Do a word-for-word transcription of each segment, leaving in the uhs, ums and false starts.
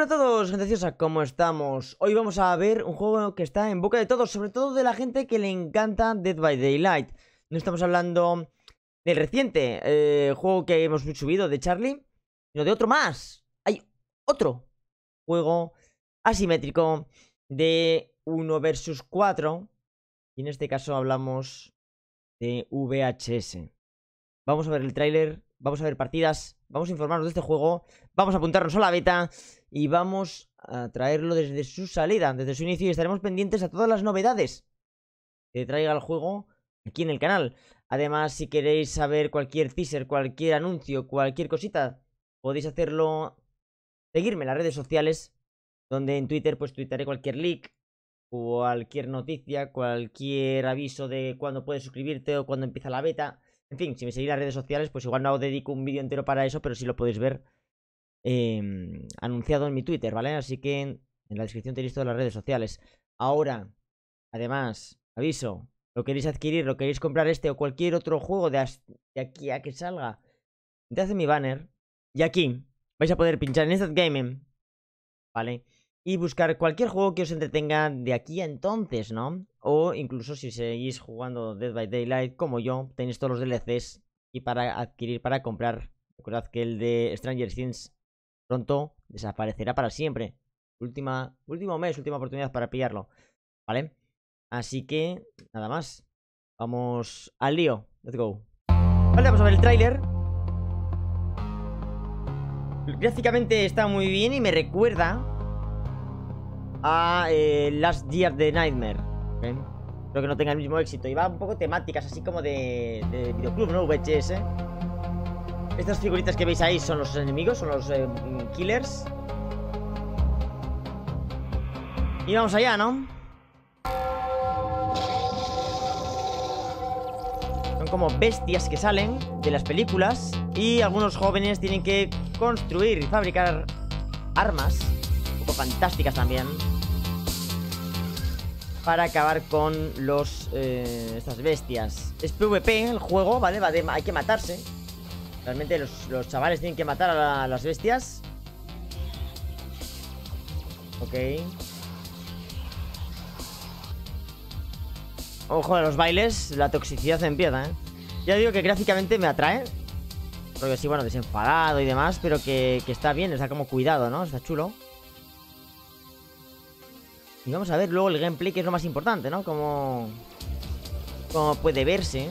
Hola a todos, genteciosa, ¿cómo estamos? Hoy vamos a ver un juego que está en boca de todos, sobre todo de la gente que le encanta Dead by Daylight. No estamos hablando del reciente eh, juego que hemos subido de Charlie, sino de otro más. Hay otro juego asimétrico de uno versus cuatro. Y en este caso hablamos de V H S. Vamos a ver el tráiler, vamos a ver partidas, vamos a informarnos de este juego, vamos a apuntarnos a la beta y vamos a traerlo desde su salida, desde su inicio, y estaremos pendientes a todas las novedades que traiga el juego aquí en el canal. Además, si queréis saber cualquier teaser, cualquier anuncio, cualquier cosita, podéis hacerlo, seguirme en las redes sociales, donde en Twitter pues tuitaré cualquier leak, cualquier noticia, cualquier aviso de cuándo puedes suscribirte o cuándo empieza la beta. En fin, si me seguís en las redes sociales, pues igual no dedico un vídeo entero para eso, pero sí lo podéis ver eh, anunciado en mi Twitter, ¿vale? Así que en la descripción tenéis todas las redes sociales. Ahora, además, aviso, lo queréis adquirir, lo queréis comprar este o cualquier otro juego de, de aquí a que salga, entrad en mi banner y aquí vais a poder pinchar en Instant Gaming, ¿vale? Y buscar cualquier juego que os entretenga de aquí a entonces, ¿no? O incluso si seguís jugando Dead by Daylight como yo, tenéis todos los D L Cs y para adquirir, para comprar. Recordad que el de Stranger Things pronto desaparecerá para siempre. Última, último mes, última oportunidad para pillarlo, ¿vale? Así que, nada más. Vamos al lío. Let's go. Vale, vamos a ver el tráiler. Gráficamente está muy bien y me recuerda a eh, Last Year the Nightmare, ¿okay? Espero que no tenga el mismo éxito. Y va un poco temáticas, así como de, de videoclub, ¿no? V H S. Estas figuritas que veis ahí son los enemigos, son los eh, killers. Y vamos allá, ¿no? Son como bestias que salen de las películas. Y algunos jóvenes tienen que construir y fabricar armas un poco fantásticas también, para acabar con los eh, estas bestias. Es PvP el juego, ¿vale? Va de, hay que matarse. Realmente los, los chavales tienen que matar a, la, a las bestias. Ok. Ojo a los bailes, la toxicidad empieza, ¿eh? Ya digo que gráficamente me atrae, porque sí, bueno, desenfadado y demás, pero que, que está bien, está como cuidado, ¿no? Está chulo. Y vamos a ver luego el gameplay, que es lo más importante, ¿no? Como, como puede verse.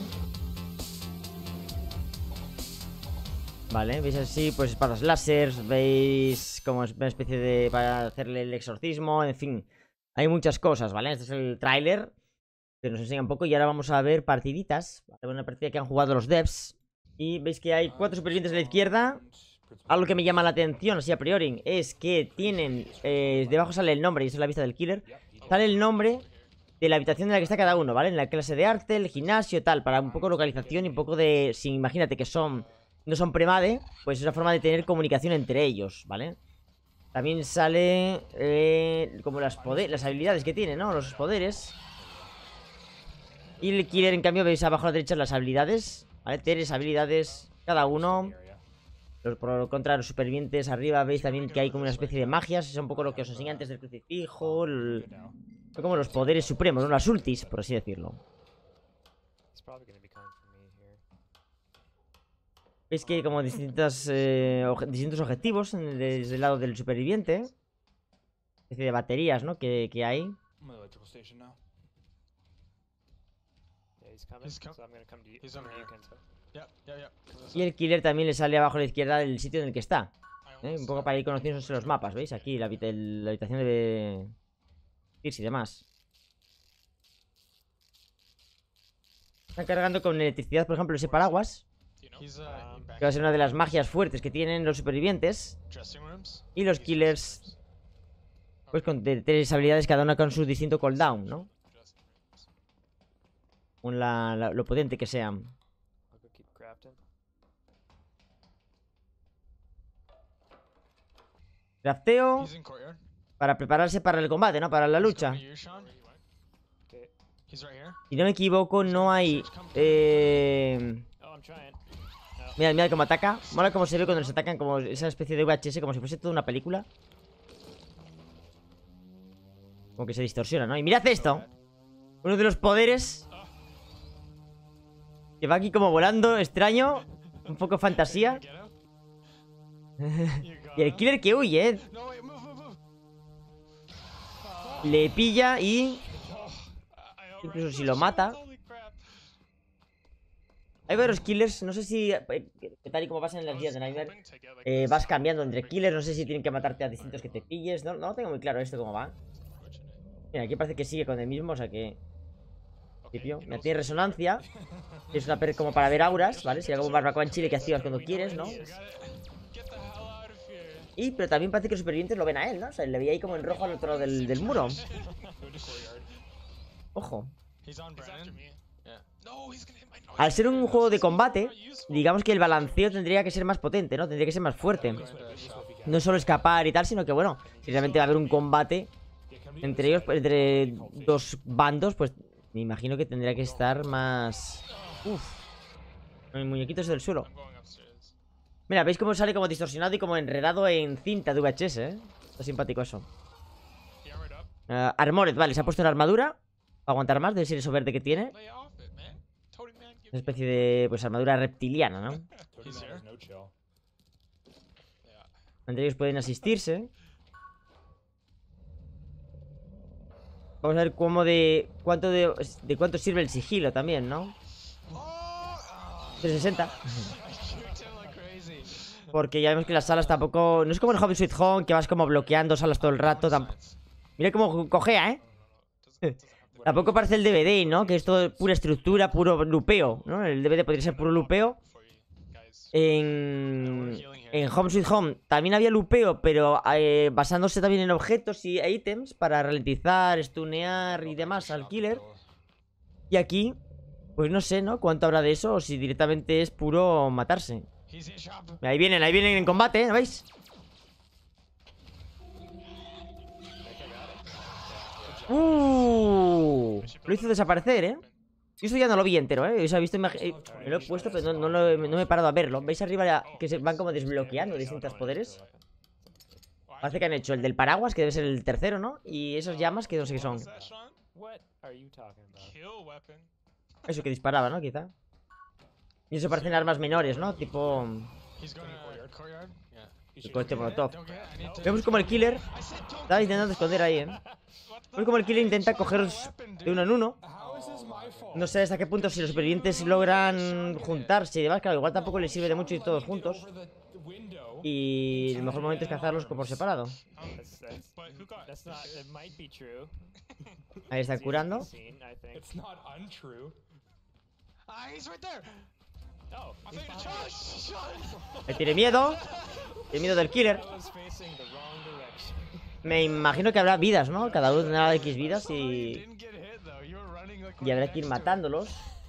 Vale, veis así, pues espadas láseres. Veis como es una especie de... para hacerle el exorcismo, en fin. Hay muchas cosas, ¿vale? Este es el tráiler que nos enseña un poco. Y ahora vamos a ver partiditas. Una partida que han jugado los devs. Y veis que hay cuatro supervivientes a la izquierda. Algo que me llama la atención, así a priori, es que tienen... Eh, debajo sale el nombre, y esa es la vista del killer. Sale el nombre de la habitación en la que está cada uno, ¿vale? En la clase de arte, el gimnasio, tal. Para un poco de localización y un poco de... Si imagínate que son... no son premade, pues es una forma de tener comunicación entre ellos, ¿vale? También sale... Eh, como las, poder las habilidades que tiene, ¿no? Los poderes. Y el killer, en cambio, veis abajo a la derecha las habilidades, ¿vale? Tres habilidades cada uno. Por lo contrario, los supervivientes arriba veis también que hay como una especie de magias. Es un poco lo que os enseñé antes del crucifijo. El... Son como los poderes supremos, ¿no? Las ultis, por así decirlo. Veis que hay como distintas, eh, oje distintos objetivos desde el lado del superviviente. Especie de baterías, ¿no? Que, que hay. Y el killer también le sale abajo a la izquierda del sitio en el que está, ¿eh? Un poco para ir conociendo los mapas, ¿veis? Aquí la, habita la habitación de Pierce y demás. Están cargando con electricidad, por ejemplo, ese paraguas, que va a ser una de las magias fuertes que tienen los supervivientes. Y los killers, pues con tres habilidades, cada una con su distinto cooldown, ¿no? Con la, la, lo potente que sean. Crafteo para prepararse para el combate, ¿no? Para la lucha. Si no me equivoco, no hay... Eh... Mira, mira cómo ataca. Mola cómo se ve cuando les atacan, como esa especie de V H S, como si fuese toda una película. Como que se distorsiona, ¿no? Y mirad esto. Uno de los poderes que va aquí como volando, extraño. Un poco fantasía. Y el killer que huye, ¿eh? Le pilla y... incluso si lo mata. Hay varios killers, no sé si, eh, tal y como pasa en las guías de Nightmare, eh, vas cambiando entre killers, no sé si tienen que matarte a distintos que te pilles, no, no lo tengo muy claro esto cómo va. Mira, aquí parece que sigue con el mismo, o sea que... Mira, tiene resonancia, es una perk como para ver auras, ¿vale? Sería como barbacoa en Chile que activas cuando quieres, ¿no? Y, pero también parece que los supervivientes lo ven a él, ¿no? O sea, le veía ahí como en rojo al otro lado del, del muro. Ojo. Al ser un juego de combate, digamos que el balanceo tendría que ser más potente, ¿no? Tendría que ser más fuerte. No solo escapar y tal, sino que, bueno, si realmente va a haber un combate entre ellos, pues, entre dos bandos, pues me imagino que tendría que estar más... Uf. El muñequito es del suelo. Mira, ¿veis cómo sale como distorsionado y como enredado en cinta de V H S, eh? Está simpático eso. Uh, Armored, vale, se ha puesto una armadura para aguantar más, debe ser eso verde que tiene. Una especie de, pues, armadura reptiliana, ¿no? Entre ellos pueden asistirse. Vamos a ver cómo de... Cuánto de... De cuánto sirve el sigilo también, ¿no? trescientos sesenta. Porque ya vemos que las salas tampoco... No es como en Home Sweet Home, que vas como bloqueando salas todo el rato. Tamp... Mira cómo cojea, ¿eh? Tampoco parece el D V D, ¿no? Que es todo pura estructura, puro lupeo, ¿no? El D V D podría ser puro lupeo. En... En Home Sweet Home también había lupeo, pero eh, basándose también en objetos y ítems para ralentizar, stunear y demás al killer. Y aquí, pues no sé, ¿no? Cuánto habrá de eso o si directamente es puro matarse. Ahí vienen, ahí vienen en combate, ¿eh? ¿No veis? Uh, lo hizo desaparecer, ¿eh? Eso ya no lo vi entero, ¿eh? O sea, he visto eh, me lo he puesto, pero no, no, lo, no me he parado a verlo. ¿Veis arriba ya que se van como desbloqueando distintos poderes? Parece que han hecho el del paraguas, que debe ser el tercero, ¿no? Y esas llamas que no sé qué son. Eso que disparaba, ¿no? Quizá. Y eso parecen armas menores, ¿no? Tipo... el cohete molotov. Vemos como el killer estaba intentando esconder ahí, ¿eh? Vemos como el killer intenta cogeros de uno en uno. No sé hasta qué punto si los supervivientes logran juntarse y demás. Claro, igual tampoco les sirve de mucho ir todos juntos. Y el mejor momento es cazarlos por separado. Ahí está curando. Él tiene miedo. El miedo del killer. Me imagino que habrá vidas, ¿no? Cada uno tendrá X vidas y... Y habrá que ir matándolos.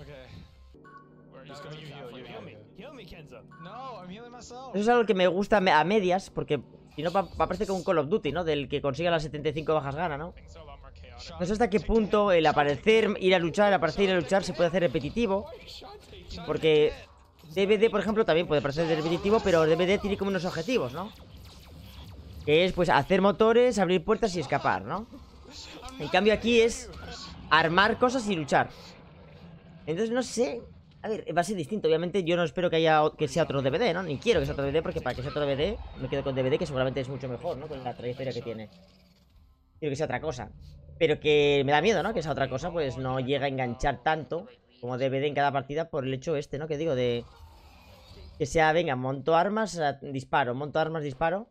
Eso es algo que me gusta a medias, porque si no va a parecer como un Call of Duty, ¿no? Del que consiga las setenta y cinco bajas gana, ¿no? No sé hasta qué punto el aparecer, ir a luchar, aparecer, ir a luchar se puede hacer repetitivo. Porque D V D, por ejemplo, también puede parecer repetitivo, pero D V D tiene como unos objetivos, ¿no? Que es, pues, hacer motores, abrir puertas y escapar, ¿no? En cambio aquí es armar cosas y luchar. Entonces, no sé... A ver, va a ser distinto. Obviamente yo no espero que haya que sea otro D V D, ¿no? Ni quiero que sea otro D V D, porque para que sea otro D V D me quedo con D V D, que seguramente es mucho mejor, ¿no? Con la trayectoria que tiene. Quiero que sea otra cosa. Pero que me da miedo, ¿no? Que esa otra cosa, pues, no llega a enganchar tanto como D V D en cada partida por el hecho este, ¿no? Que digo, de... Que sea, venga, monto armas, disparo, monto armas, disparo.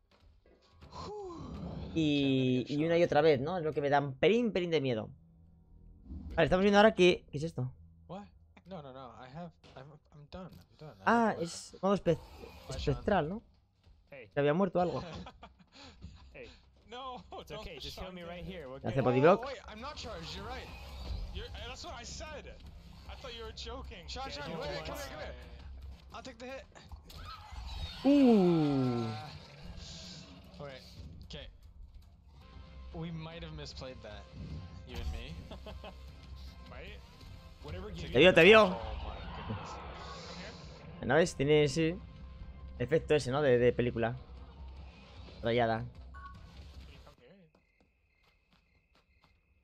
Y, y una y otra vez, ¿no? Es lo que me da un pelín, pelín de miedo. Vale, estamos viendo ahora que... ¿Qué es esto? No, no, no. I have. I'm, I'm done. I'm done. Ah, es modo espe espectral, ¿no? Se había muerto algo. No, it's okay. Just kill me right here. Hace bodyblock. Wait, I'm not charged. You're right. You're, that's what I said. I thought you were joking. Sean, Sean, wait, wait, come here, come here. I'll take the hit. Uh. Wait. Okay. We might have misplayed that. You and me. Might. Te vio, te vio. ¿No ves? Tiene ese efecto ese, ¿no? De, de película rayada.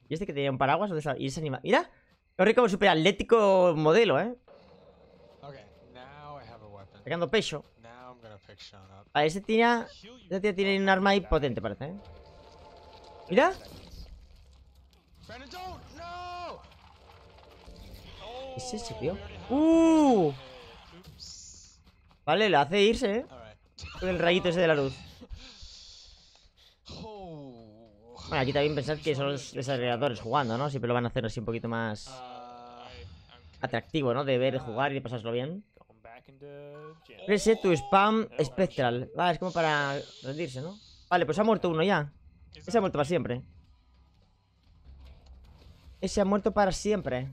¿Y este que tenía un paraguas? ¿Dónde está? ¿Y ese animal? ¡Mira! Corre como súper atlético modelo, ¿eh? Okay, now I have a weapon. Sacando pecho. Now I'm gonna pick Sean up. Vale, este tiene... Este tío tiene un arma ahí potente, parece, ¿eh? ¡Mira! Brandon, don't! No! ¿Qué es ese, Oh, tío? we already have ¡Uh! it. Oops. Vale, lo hace irse, ¿eh? Alright. Con el rayito ese de la luz. Oh. Bueno, aquí también pensad que son los desarrolladores jugando, ¿no? Siempre lo van a hacer así un poquito más Uh, atractivo, ¿no? De ver, de jugar y de pasárselo bien. Going back into gym. Reset to spam spectral. Vale, es como para rendirse, ¿no? Vale, pues ha muerto uno ya. Ese ha muerto para siempre. Ese ha muerto para siempre.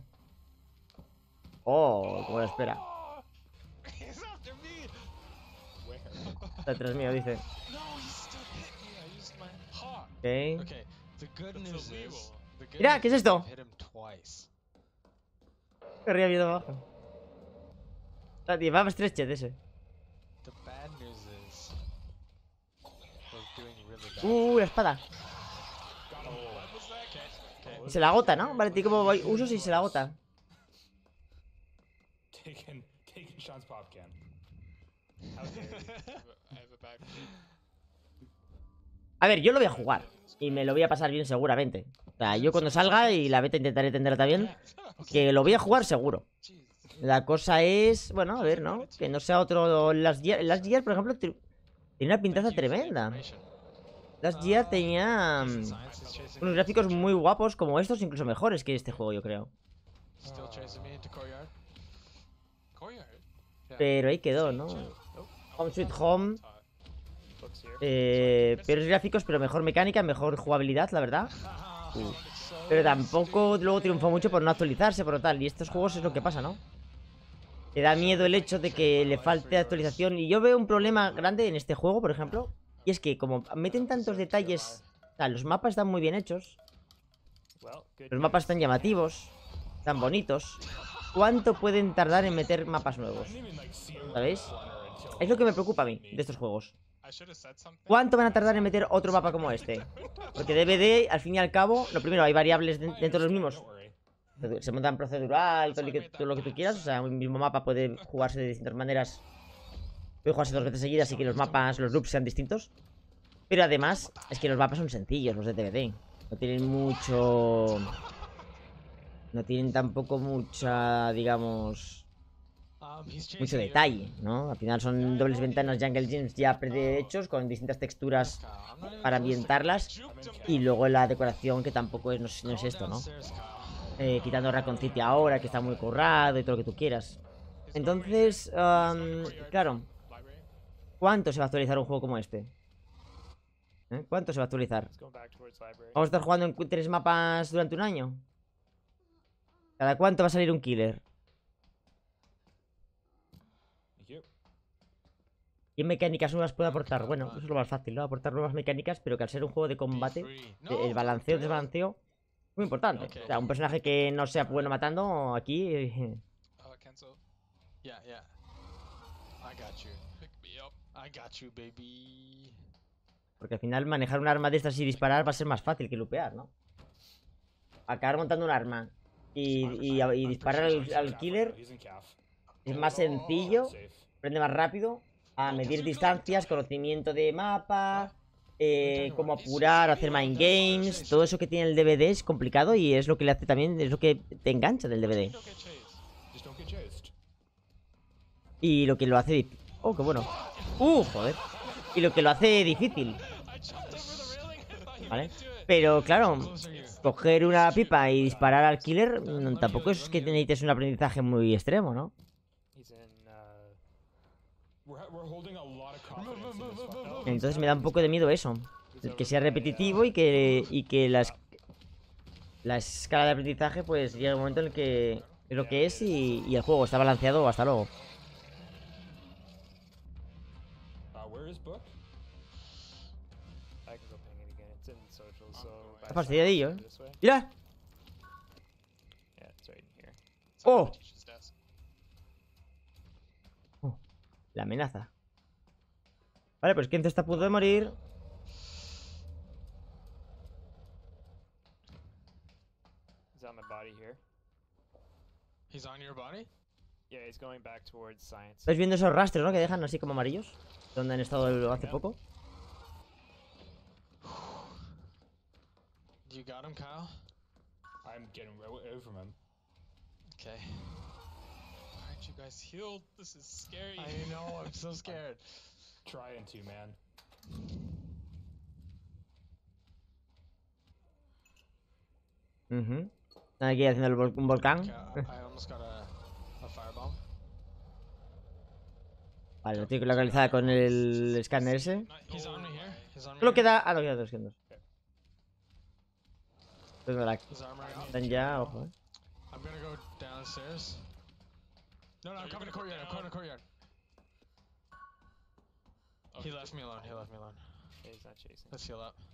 Oh, como lo espera. He's after me. Where? Está detrás mío, dice. No, he still hit me. I used my hawk. Ok. Okay, the good That's news illegal. is. The good Mira, news ¿qué es is esto? I've hit him twice. Que arriba viendo abajo. Ah, tío, va stretched ese. The bad news is we're doing really bad. Uh, la espada. Okay, okay. Se la agota, ¿no? Vale, tío, como voy usos y se la agota. Taking, taking Sean's pop can. How dare you. I have a back. A ver, yo lo voy a jugar. Y me lo voy a pasar bien seguramente. O sea, yo cuando salga y la beta intentaré entenderla también. Que lo voy a jugar seguro. La cosa es... Bueno, a ver, ¿no? Que no sea otro... Las Gear, Last Gear, por ejemplo, tiene una pintaza tremenda. Last Gear tenía... mm, unos gráficos muy guapos como estos, incluso mejores que este juego, yo creo. Still chasing me into courtyard. Courtyard. Pero ahí quedó, ¿no? Home Sweet Home. Books here. Eh, peores gráficos, pero mejor mecánica, mejor jugabilidad, la verdad. Pero tampoco luego triunfó mucho por no actualizarse, por tal. Y estos juegos es lo que pasa, ¿no? Te da miedo el hecho de que le falte actualización. Y yo veo un problema grande en este juego, por ejemplo. Y es que como meten tantos detalles... O sea, los mapas están muy bien hechos. Well, good Los mapas news. están llamativos. Están bonitos. ¿Cuánto pueden tardar en meter mapas nuevos? I didn't even, like, see a ¿Sabéis? runner until Es lo que me preocupa a mí de estos juegos. I should have said something. ¿Cuánto van a tardar en meter otro mapa como este? Porque D V D, al fin y al cabo, lo primero, hay variables de- dentro de los mismos. Don't worry. Se montan procedural, todo lo, que, todo lo que tú quieras. O sea, un mismo mapa puede jugarse de distintas maneras. Puede jugarse dos veces seguidas y que los mapas, los loops sean distintos. Pero además, es que los mapas son sencillos, los de D V D. No tienen mucho... No tienen tampoco mucha, digamos... Um, he's chasing Mucho you. detalle, ¿no? Al final son dobles ventanas Jungle Gyms ya prehechos con distintas texturas Kyle, I'm not even para close to- ambientarlas. Juked him. Y luego la decoración que tampoco es, no es, no es Calm esto, ¿no? downstairs, Kyle. Eh, quitando Raccoon City ahora, que está muy currado y todo lo que tú quieras. Entonces, am, claro, Library. ¿cuánto se va a actualizar un juego como este? ¿Eh? ¿Cuánto se va a actualizar? Let's go back towards library. ¿Vamos a estar jugando en cu- tres mapas durante un año? ¿Cada cuánto va a salir un killer? Yep. ¿Qué mecánicas nuevas puede aportar? Bueno, eso es lo más fácil, ¿no? Aportar nuevas mecánicas, pero que al ser un juego de combate, Free. eh, No, el balanceo, dude. desbalanceo, muy importante. O sea, un personaje que no sea bueno matando, aquí... eh, Uh, cancel. Yeah, yeah. I got you. Pick me up. I got you, baby. Porque al final manejar un arma de estas y disparar va a ser más fácil que lupear, ¿no? Acabar montando un arma y, y- y disparar al, al killer He's in calf. es más sencillo, Safe. prende más rápido, a medir distancias, conocimiento de mapa, eh, cómo apurar, hacer mind games, todo eso que tiene el D V D es complicado y es lo que le hace también, es lo que te engancha del D V D. Don't get chased. Just don't get chased. Y lo que lo hace... dif- Oh, qué bueno. Uh, joder. Y lo que lo hace difícil, I jumped over the railing. I thought you ¿vale? could do it. Pero claro, Close are you? coger una pipa y disparar al killer mm, tampoco es que necesites un aprendizaje muy extremo, ¿no? He's in, uh... We're, we're holding a lot of confidence in this one. No, Entonces me da un poco de miedo eso. El que sea repetitivo y que, y que la, es- la escala de aprendizaje pues llega un momento en el que es lo que es y, y el juego está balanceado hasta luego. Uh, where is Book? I can go ping it again. It's in social, so... Está fastidiadillo, ¿eh? This way? ¡Mira! Yeah, it's right in here. It's on Oh. the teacher's desk. La amenaza. Vale, pues Kenzo está a punto de morir. on my body here. He's on your body? Yeah, he's going back towards science. ¿Estáis viendo esos rastros, no? Que dejan así como amarillos. Donde han estado hace poco. You got him, Kyle? I'm getting ro- away from him. Okay. Aren't you guys healed? This is scary. I know, I'm so scared. Trying to, man. Uh-huh. Están aquí haciendo el vol un volcán. Okay, I, I almost got a, a firebomb. Vale, lo tengo localizada con el escáner ese. Not- He's oh on me here. my. He's on me Solo here. queda... Ah, no, queda dos segundos. Entonces, la... His armor out. Están ya, ojo, eh. I'm gonna go downstairs. No, no, I'm you're coming to gonna go courtyard. I'm coming to down? courtyard. He Okay. left me alone. He left me alone. Yeah, he's not chasing. Let's heal up.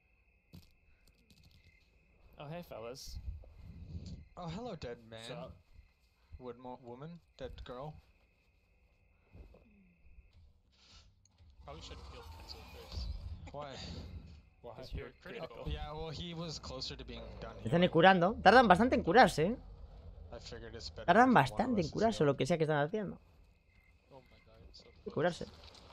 Oh, hey, fellas. Oh, hello, dead man. What's up? Wood mo woman, dead girl. Probably should have killed Kenzo first. Why? Why? Because you're critical. Yeah, well, he was closer to being done. Están Here. ahí curando. Tardan bastante en curarse, eh. I figured it's better. Tardan if one of bastante us en is curarse o healed. lo que sea que están haciendo. Oh my god, it's so De close. curarse.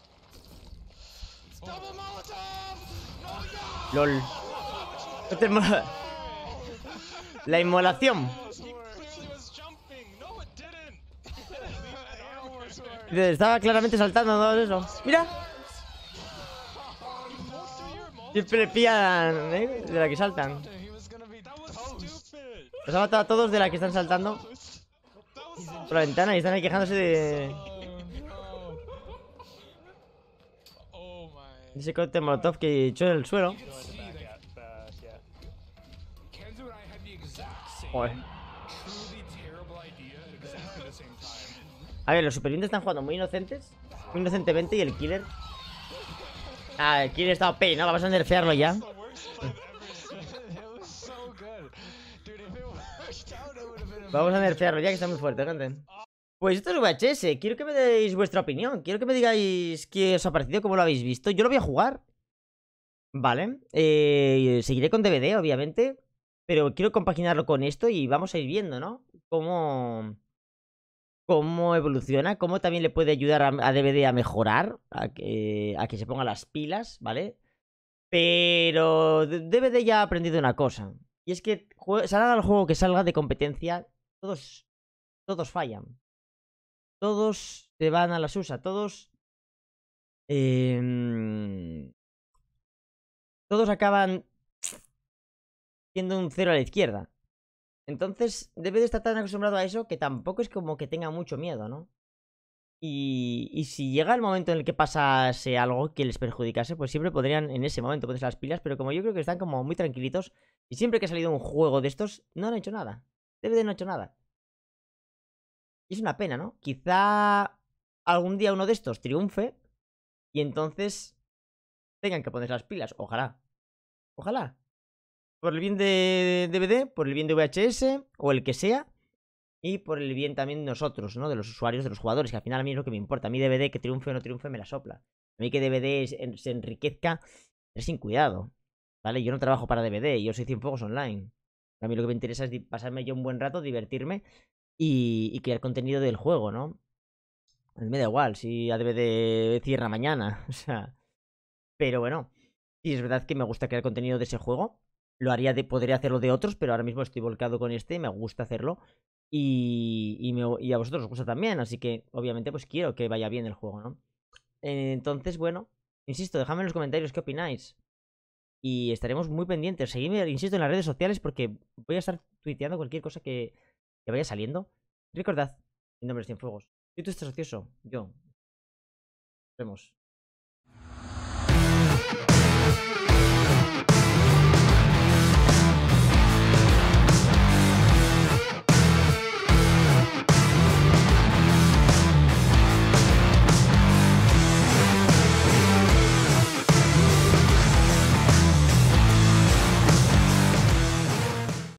Double Molotov! No, LOL. No te mola. La inmolación. He clearly was jumping. No, it didn't. Estaba claramente saltando todo eso. Mira. Siempre pillan, ¿eh? De la que saltan. He was gonna be That was toast. stupid. Los ha matado a todos de la que están saltando That was por la ventana y están ahí quejándose de... Oh, Oh my. ese cóctel molotov que echó en el suelo. Going to back at back, yeah. Kenzo and I had the exact same, Joder. truly terrible idea at exactly the same time. A ver, los supervivientes están jugando muy inocentes. Muy inocentemente y el killer... Ah, el killer está O P, ¿no? Vamos a nerfearlo ya. The worst plan ever. It was so good. Dude, if it worked out, it would have been Vamos a amazing. nerfearlo ya, que está muy fuerte, gente. Pues esto es V H S. Quiero que me deis vuestra opinión. Quiero que me digáis qué os ha parecido, cómo lo habéis visto. Yo lo voy a jugar. Vale. Eh, seguiré con D V D, obviamente. Pero quiero compaginarlo con esto y vamos a ir viendo, ¿no? Cómo... Cómo evoluciona, cómo también le puede ayudar a, a D V D a mejorar, a que, a que se ponga las pilas, ¿vale? Pero D V D ya ha aprendido una cosa. Y es que jue- salga el juego que salga de competencia, todos, todos fallan. Todos se van a la susa, todos... em, todos acaban siendo un cero a la izquierda. Entonces, debe de estar tan acostumbrado a eso que tampoco es como que tenga mucho miedo, ¿no? Y, y si llega el momento en el que pasase algo que les perjudicase, pues siempre podrían en ese momento ponerse las pilas, pero como yo creo que están como muy tranquilitos, y siempre que ha salido un juego de estos, no han hecho nada. Debe de no ha hecho nada. Y es una pena, ¿no? Quizá algún día uno de estos triunfe y entonces tengan que ponerse las pilas. Ojalá. Ojalá. Por el bien de D V D, por el bien de V H S o el que sea. Y por el bien también de nosotros, ¿no? De los usuarios, de los jugadores, que al final a mí es lo que me importa. A mí D V D que triunfe o no triunfe me la sopla. A mí que D V D es- en- se enriquezca es sin cuidado. ¿Vale? Yo no trabajo para D V D, yo soy Cienfuegos Online. A mí lo que me interesa es di- pasarme yo un buen rato, divertirme y, y crear contenido del juego, ¿no? A mí me da igual si a D V D cierra mañana. O sea. Pero bueno. Sí, es verdad que me gusta crear contenido de ese juego. Lo haría de, podría hacerlo de otros, pero ahora mismo estoy volcado con este, me gusta hacerlo. Y, y, me- y a vosotros os gusta también, así que obviamente pues quiero que vaya bien el juego, ¿no? Eh, Entonces, bueno, insisto, dejadme en los comentarios qué opináis. Y estaremos muy pendientes. Seguidme, insisto, en las redes sociales porque voy a estar tuiteando cualquier cosa que, que vaya saliendo. Recordad, mi nombre es Cienfuegos. Si tú estás ocioso, yo. Nos vemos.